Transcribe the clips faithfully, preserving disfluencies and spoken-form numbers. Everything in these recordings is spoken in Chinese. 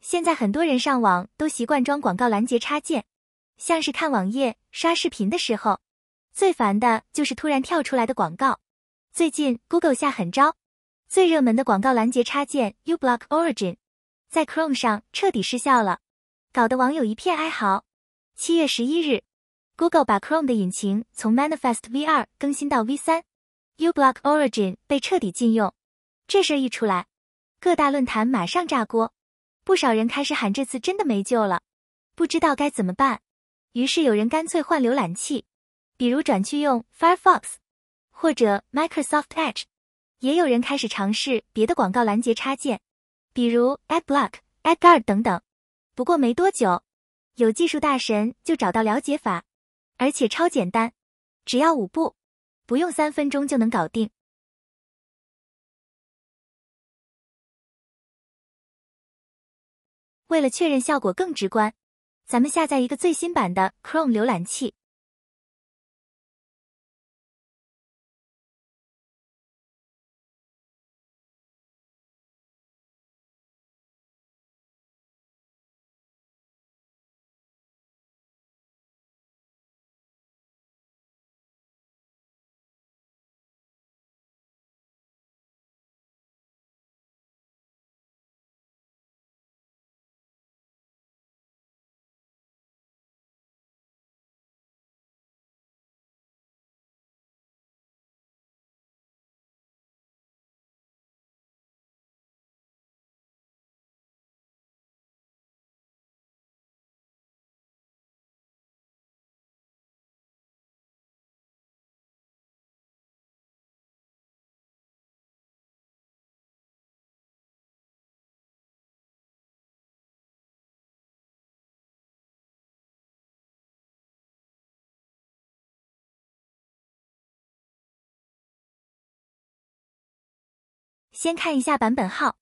现在很多人上网都习惯装广告拦截插件，像是看网页、刷视频的时候，最烦的就是突然跳出来的广告。最近 Google 下狠招，最热门的广告拦截插件 uBlock Origin 在 Chrome 上彻底失效了，搞得网友一片哀嚎。七月十一日 ，Google 把 Chrome 的引擎从 Manifest V 二 更新到 V 三 ，uBlock Origin 被彻底禁用。这事儿一出来，各大论坛马上炸锅，不少人开始喊这次真的没救了，不知道该怎么办。于是有人干脆换浏览器，比如转去用 Firefox 或者 Microsoft Edge， 也有人开始尝试别的广告拦截插件，比如 AdBlock、AdGuard 等等。不过没多久，有技术大神就找到了解法，而且超简单，只要五步，不用三分钟就能搞定。为了确认效果更直观，咱们下载一个最新版的 Chrome 浏览器。先看一下版本号。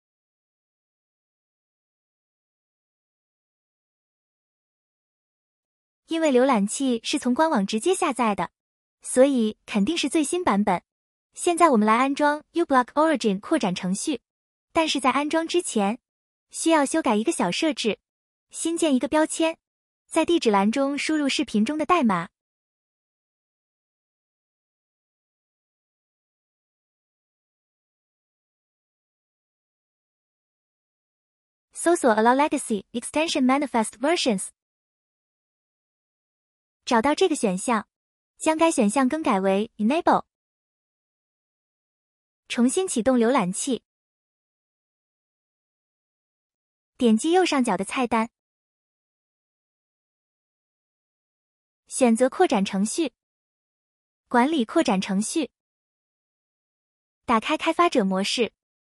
因为浏览器是从官网直接下载的，所以肯定是最新版本。现在我们来安装 uBlock Origin 扩展程序，但是在安装之前，需要修改一个小设置，新建一个标签，在地址栏中输入视频中的代码。搜索 Allow Legacy Extension Manifest Versions， 找到这个选项，将该选项更改为 Enable， 重新启动浏览器，点击右上角的菜单，选择扩展程序，管理扩展程序，打开开发者模式。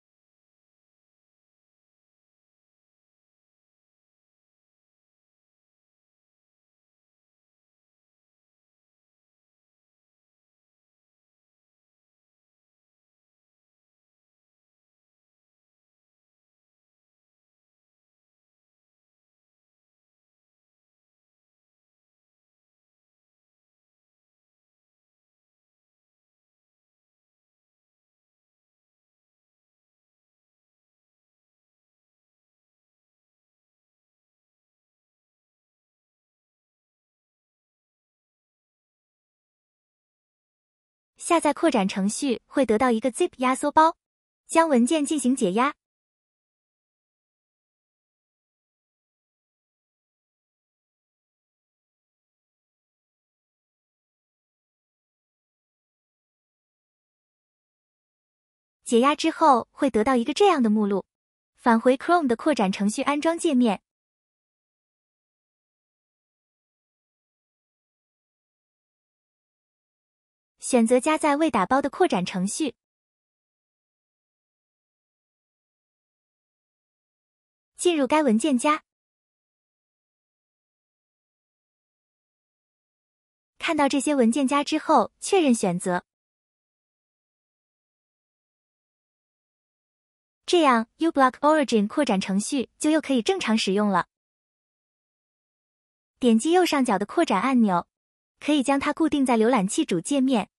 下载扩展程序会得到一个 zip 压缩包，将文件进行解压。解压之后会得到一个这样的目录，返回 Chrome 的扩展程序安装界面。选择加载未打包的扩展程序，进入该文件夹，看到这些文件夹之后，确认选择，这样 uBlock Origin 扩展程序就又可以正常使用了。点击右上角的扩展按钮，可以将它固定在浏览器主界面。